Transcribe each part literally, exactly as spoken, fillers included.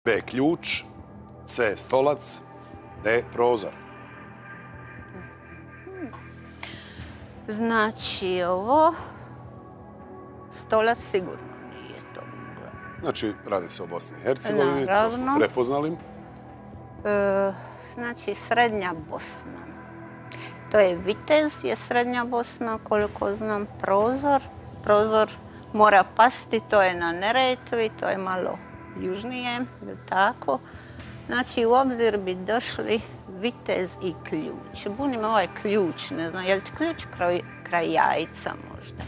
B. Ključ. C. Stolac. D. Prozor. Znači, ovo... Stolac sigurno nije to mogla. Znači, radi se o Bosni i Hercegovini. Naravno. To smo prepoznali. E, znači, Srednja Bosna. To je Vitez, je Srednja Bosna, koliko znam, Prozor. Prozor mora pasti, to je na Neretvi, to je malo južnije, je tako? Znači, u obzir bi došli Vitez i Ključ. Buni me ovaj Ključ, ne znam, je li Ključ kraj, kraj Jajca možda?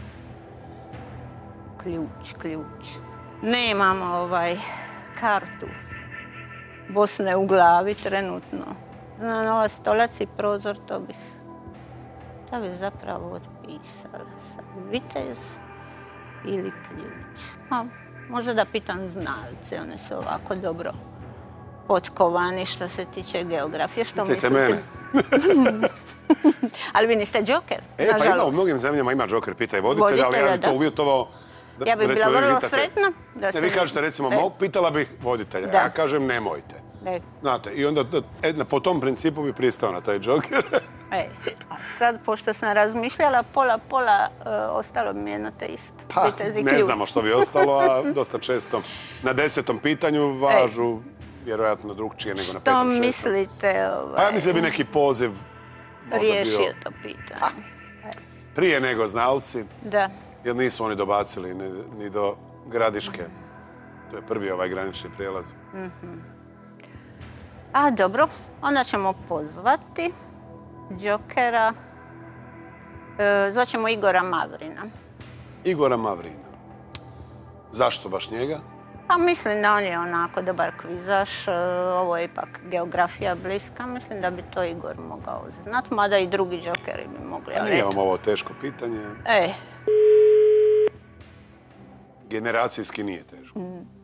Ključ, Ključ. Nemamo ovaj kartu Bosne u glavi trenutno. Znam, ovaj Stolac i Prozor, to bih, to bih zapravo otpisala. Sad, Vitez ili Ključ. Pa, možda da pitam znalce, one su ovako dobro potkovani što se tiče geografije. Što Pitajte mislite? mene. Ali vi niste džoker, E, pa nažalost. ima, u mnogim zemljama ima džoker, pitaj voditelja, ali Voditelja, ja bih to da. uvjetovao. Da, Ja bih bila recimo, vi vrlo pitate- sretna da ste Ne, vi mi- kažete, recimo, E. mog, pitala bih voditelja. Da. Ja kažem, nemojte. E, Znate, i onda da- e, na- po tom principu bi pristao na taj džoker. e, a sad, pošto sam razmišljala, pola, pola, e, ostalo bi mi jedno te isto. Pa, Vitez i ne Ključ. znamo što bi ostalo, a dosta često na desetom pitanju važu vjerojatno drugčije nego na Što petom, šestom. mislite A ovaj, ja mislim da bi neki poziv možda riješio bio to pitanje? prije nego znalci, Da. jer nisu oni dobacili ni, ni do Gradiške. To je prvi ovaj granični prijelaz. A dobro, onda ćemo pozvati džokera. E, zvaćemo Igora Mavrina. Igora Mavrina. Zašto baš njega? Pa mislim da on je onako dobar kvizaš, e, ovo je ipak geografija bliska, mislim da bi to Igor mogao znat, mada i drugi džokeri bi mogli. A ali nije eto. vam ovo teško pitanje. E, Generacijski nije teško.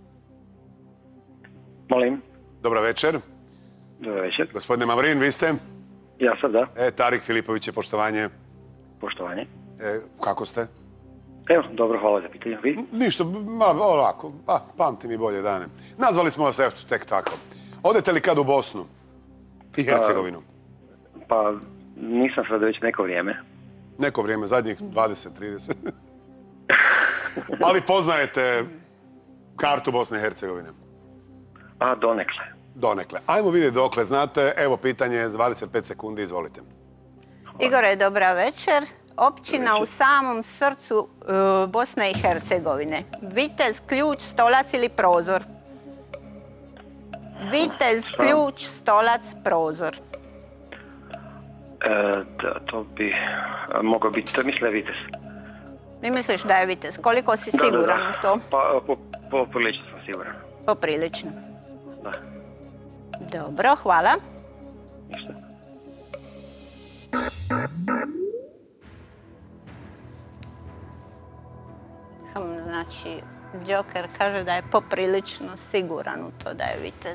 Molim, Dobra večer. dobar večer. Gospodine Mavrin, vi ste? Ja sad da, E, Tarik Filipović je poštovanje. poštovanje. E, kako ste? Evo, dobro, hvala za pitanje. Vi? Ništa, ma, ovako, pa, pamtim i bolje dane. Nazvali smo vas, evo, tek tako. Odete li kad u Bosnu i Hercegovinu? Pa, nisam sad već neko vrijeme. Neko vrijeme, zadnjih dvadeset trideset. Ali poznajete kartu Bosne i Hercegovine? A, donekle. Donekle. Ajmo vidjeti dokle znate. Evo pitanje, dvadeset pet sekundi, izvolite. Igore, dobra večer. Općina u samom srcu e, Bosne i Hercegovine. Vitez, Ključ, Stolac ili Prozor? Vitez, Ključ, Stolac, Prozor. E, da, to bi a, mogao biti, to mislim da je Vitez. Ne misliš da je Vitez? Koliko si Da, da, siguran da. u to? Pa, po, poprilično sam siguran. Poprilično. Da, Dobro, hvala. ništa. Hm, Znači, džoker kaže da je poprilično siguran u to da je Vitez.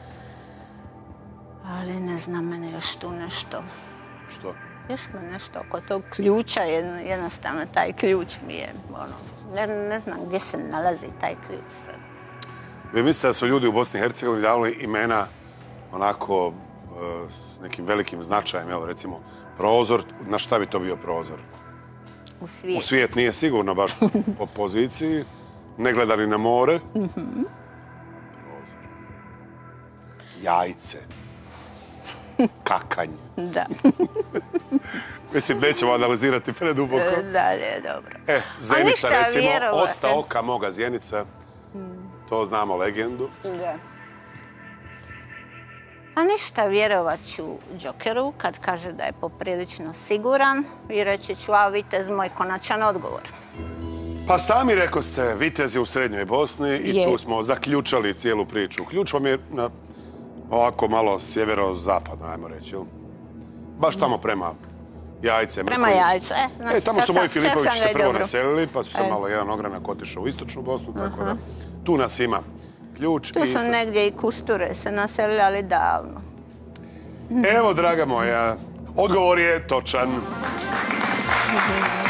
Ali ne znam, mene još tu nešto. Što? Još me nešto oko tog ključa, jedno- jednostavno taj ključ mi je, ono, ne, ne znam gdje se nalazi taj ključ sad. Vi mislite da su ljudi u Bosni i Hercegovini davali imena onako e, s nekim velikim značajem, evo recimo Prozor, na šta bi to bio Prozor? U svijetu. U svijet nije sigurno baš po poziciji, ne gleda ni na more. Prozor. Jajce. Kakanj. Da, Mislim, nećemo analizirati preduboko. dalje, dobro. E, Zenica ništa, recimo, vjerovati. osta oka moga Zjenica. To znamo legendu. Da. A ništa, vjerovat ću džokeru kad kaže da je poprilično siguran i reći ću, a Vitez, moj konačan odgovor. Pa sami rekoste, Vitez je u Srednjoj Bosni i Je. tu smo zaključali cijelu priču. Ključ vam je na ovako malo sjevero-zapadno, ajmo reći, jel? Baš tamo prema Jajce. Prema Mrkonjiću. Jajcu, e, znači E, tamo čak su sam- moji čak Filipovići sam se ga i prvo dobro. naselili, pa su se E. malo jedan ogranak otišao u Istočnu Bosnu, tako da tu nas ima ključ. Tu i su isto- negdje i Kusture se naselili, ali davno. Evo, draga moja, odgovor je točan.